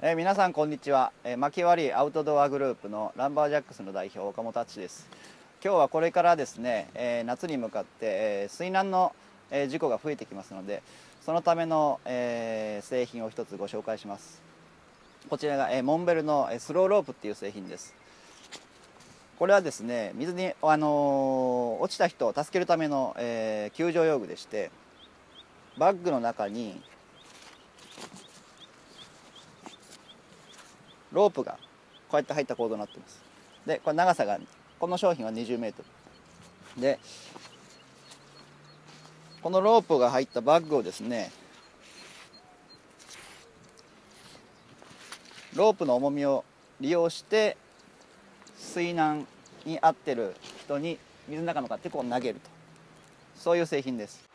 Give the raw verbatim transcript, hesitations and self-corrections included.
えー、皆さんこんにちは、えー、薪割りアウトドアグループのランバージャックスの代表岡本敦です。今日はこれからですね、えー、夏に向かって、えー、水難の、えー、事故が増えてきますので、そのための、えー、製品を一つご紹介します。こちらが、えー、モンベルの、えー、スローロープっていう製品です。これはですね、水に、あのー、落ちた人を助けるための、えー、救助用具でして、バッグの中にロープがこうやって入った構造になっています。で、これ長さが、この商品はにじゅうメートルで、このロープが入ったバッグをですね、ロープの重みを利用して水難に遭ってる人に水の中のかってこう投げると、そういう製品です。